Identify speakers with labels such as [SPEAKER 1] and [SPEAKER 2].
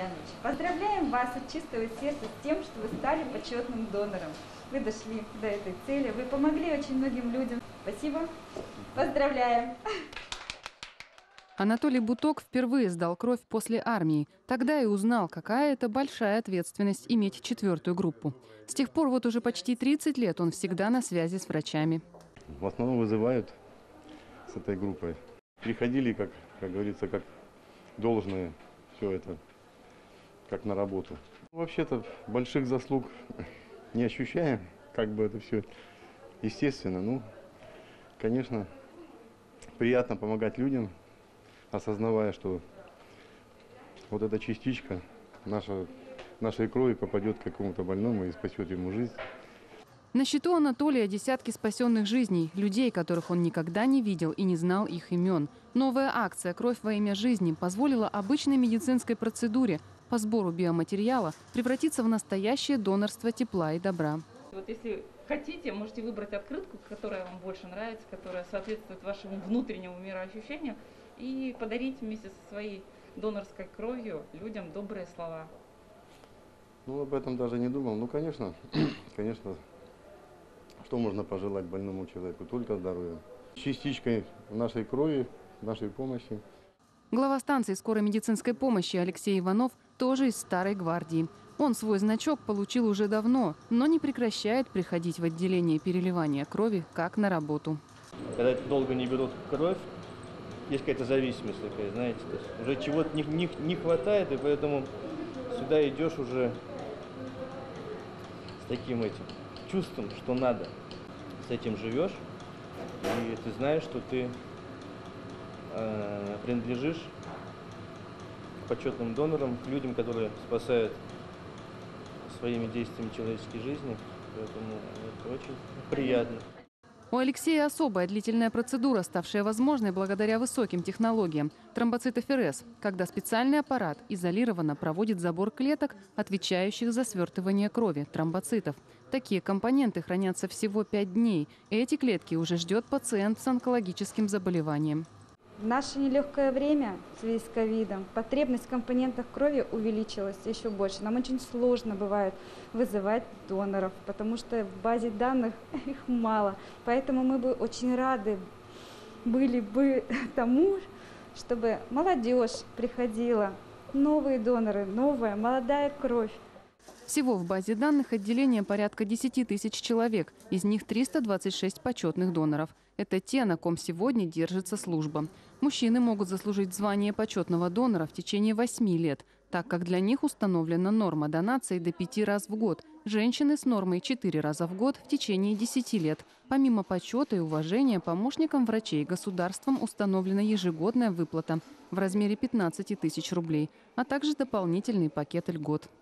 [SPEAKER 1] Иванович, поздравляем вас от чистого сердца с тем, что вы стали почетным донором. Вы дошли до этой цели, вы помогли очень многим людям. Спасибо. Поздравляем.
[SPEAKER 2] Анатолий Буток впервые сдал кровь после армии. Тогда и узнал, какая это большая ответственность иметь 4-ю группу. С тех пор вот уже почти 30 лет он всегда на связи с врачами.
[SPEAKER 3] В основном вызывают с этой группой. Приходили, как говорится, как должное, все это, как на работу. Вообще-то больших заслуг не ощущаем, как бы это все естественно. Ну, конечно, приятно помогать людям, осознавая, что вот эта частичка нашей крови попадет к какому-то больному и спасет ему жизнь.
[SPEAKER 2] На счету Анатолия десятки спасенных жизней, людей, которых он никогда не видел и не знал их имен. Новая акция «Кровь во имя жизни» позволила обычной медицинской процедуре по сбору биоматериала превратиться в настоящее донорство тепла и добра.
[SPEAKER 4] Вот если хотите, можете выбрать открытку, которая вам больше нравится, которая соответствует вашему внутреннему мироощущению, и подарить вместе со своей донорской кровью людям добрые слова.
[SPEAKER 3] Ну, об этом даже не думал. Ну, конечно, что можно пожелать больному человеку? Только здоровья. Частичкой нашей крови, нашей помощи.
[SPEAKER 2] Глава станции скорой медицинской помощи Алексей Иванов тоже из старой гвардии. Он свой значок получил уже давно, но не прекращает приходить в отделение переливания крови как на работу.
[SPEAKER 5] Когда долго не берут кровь, есть какая-то зависимость такая, знаете, то есть уже чего-то не хватает, и поэтому сюда идешь уже с таким чувством, что надо. С этим живешь, и ты знаешь, что ты принадлежишь к почетным донорам, к людям, которые спасают своими действиями человеческие жизни. Поэтому это очень приятно.
[SPEAKER 2] У Алексея особая длительная процедура, ставшая возможной благодаря высоким технологиям – тромбоцитоферез, когда специальный аппарат изолированно проводит забор клеток, отвечающих за свертывание крови – тромбоцитов. Такие компоненты хранятся всего 5 дней. Эти клетки уже ждет пациент с онкологическим заболеванием.
[SPEAKER 1] В наше нелегкое время в связи с ковидом потребность в компонентах крови увеличилась еще больше. Нам очень сложно бывает вызывать доноров, потому что в базе данных их мало. Поэтому мы бы очень рады были бы тому, чтобы молодежь приходила, новые доноры, новая молодая кровь.
[SPEAKER 2] Всего в базе данных отделения порядка 10 тысяч человек, из них 326 почетных доноров. Это те, на ком сегодня держится служба. Мужчины могут заслужить звание почетного донора в течение 8 лет, так как для них установлена норма донации до 5 раз в год. Женщины с нормой 4 раза в год в течение 10 лет. Помимо почета и уважения, помощникам врачей государством установлена ежегодная выплата в размере 15 тысяч рублей, а также дополнительный пакет льгот.